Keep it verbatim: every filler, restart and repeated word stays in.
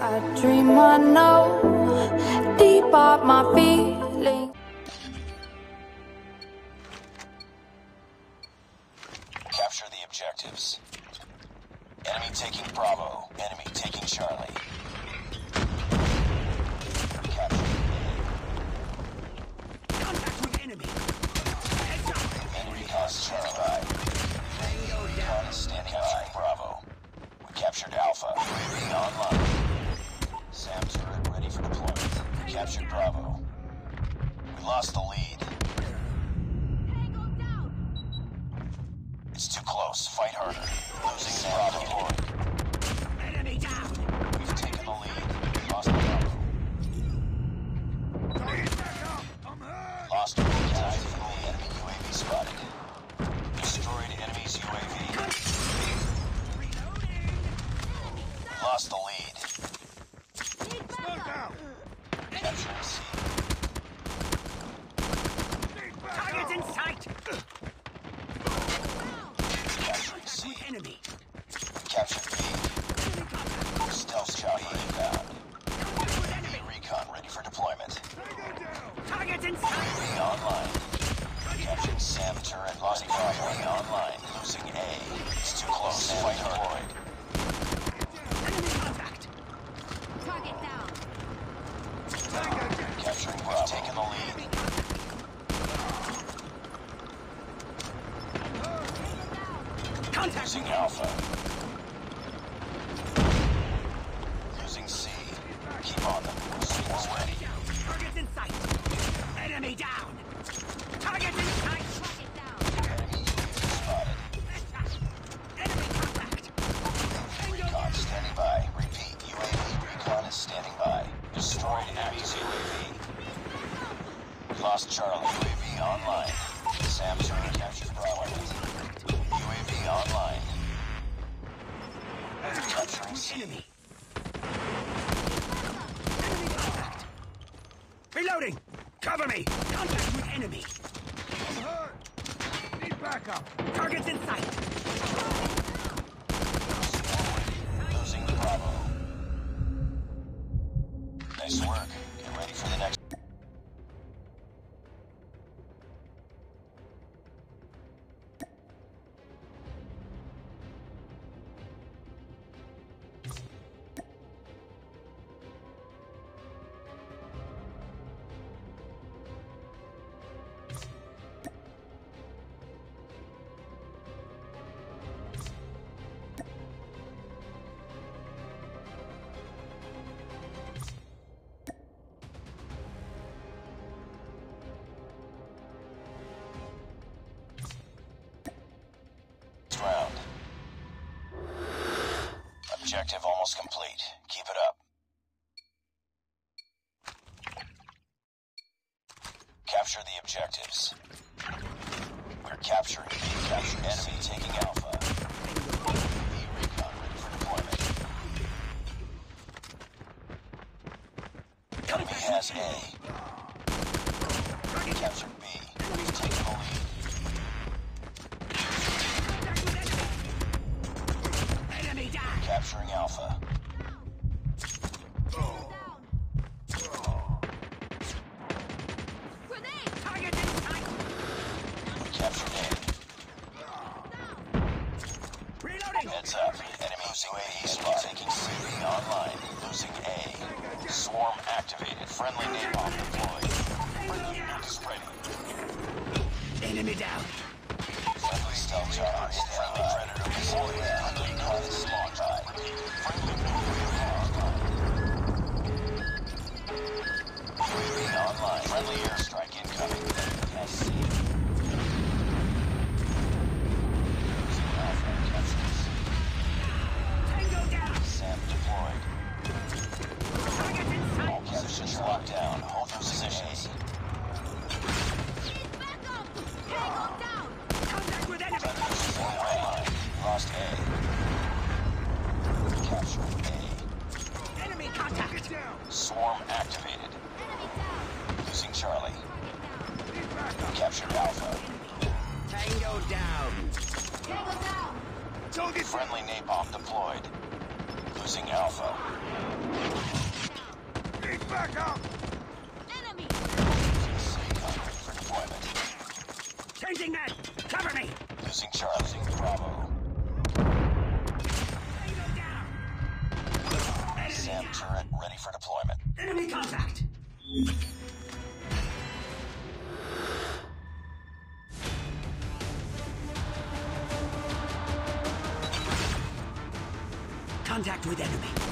I dream I know deep up my feelings. Capture the objectives. Enemy taking Bravo. Enemy taking Charlie. Capture. Contact with enemy. Heads up. Enemy cost Charlie. Recon is standing by. Bravo. We captured Alpha. U A V online. SAM turret ready for deployment. We captured Bravo. We lost the lead. It's too close. Fight harder. Losing Bravo deployed. Enemy down. We've taken the lead. Lost Bravo. Lost the lead. Enemy U A V spotted. Destroyed enemy's U A V. Lost the lead. Capturing C. Target in sight. Capturing C. Enemy. Captured B. Stealth chopper inbound. Enemy recon ready for deployment. Target in sight. U A V online. Captured SAM turret. Lost Bravo online. Losing A. It's too close. Fight deployed. Enemy contact. Target down. Capturing Bravo. Taking the lead. Contact. Losing Alpha. Losing C. Keep on them. We're ready. Target in sight. Enemy down. Target in sight. Target down. Enemy U A V spotted. Enemy contact. Recon standing by. Repeat. U A V recon is standing by. Destroyed enemy's U A V. We lost Charlie. U A V online. SAM turret captured Bravo. U A V online. Capturing C. Enemy. Enemy contact. Reloading. Cover me. Contact with enemy. I'm hurt. Need backup. Targets in sight. Losing Bravo. Nice work. Get ready for the next. Round. Objective almost complete. Keep it up. Capture the objectives. We're capturing B. Capture enemy taking Alpha. B recon ready for deployment. Enemy has A. Capture B. We've taken the lead. Enemy down. Capturing Alpha. Grenade. Target in sight. We captured A. Reloading. Heads up. Enemy U A V spot. Taking C online. Losing A. Swarm activated. Friendly napalm deployed. Friendly unit is ready. Enemy down. Friendly stealth chopper. Friendly predator deployed. Recon is standing by. Friendly U A V online. Friendly airstrike incoming. S C. Losing Alpha. Capturing C. Tango down. SAM deployed. Target in sight. All positions locked down. Hold your positions. Need backup. Tango down. Contact with enemy. Predators online. Lost A. Capturing A. Enemy contact. Swarm activated. Enemy down. Losing Charlie. Need backup. Captured Alpha. Tango down. Tango down. Target Friendly napalm deployed. Losing Alpha. SAM turret ready for deployment. Enemy contact! Contact with enemy.